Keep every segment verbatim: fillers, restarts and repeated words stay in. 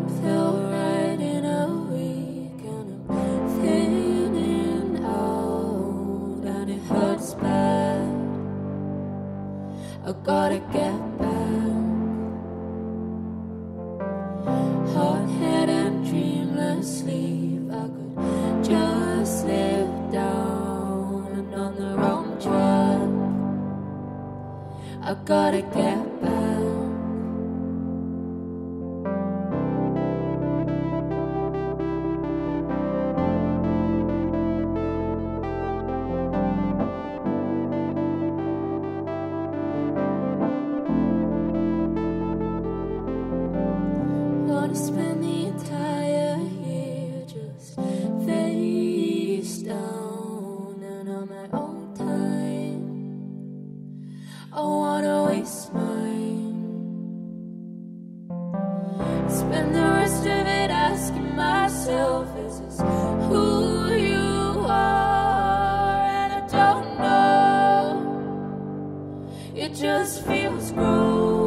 felt right in a week, and I'm thinning out, and it hurts bad. I gotta get back. Hot head and dreamless sleep, I could just slip down and on the wrong track. I gotta get back. Wanna spend the entire year just face down and on my own time. I wanna waste mine. Spend the rest of it asking myself, is this who you are? And I don't know, it just feels gross.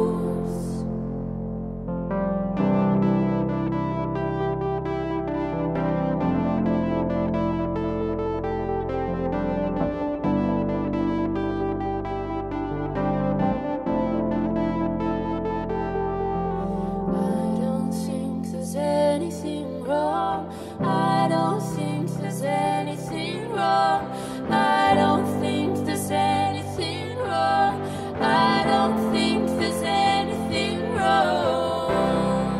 Anything wrong? I don't think there's anything wrong. I don't think there's anything wrong. I don't think there's anything wrong.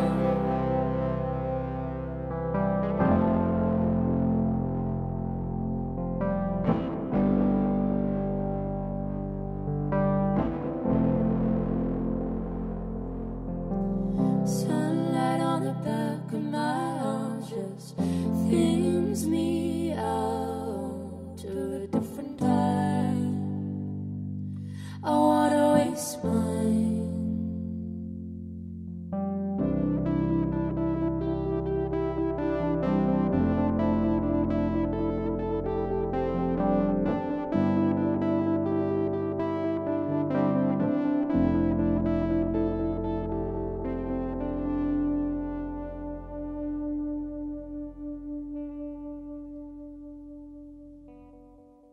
Sunlight on the back of my arm just thins me out to a different time. I wanna waste my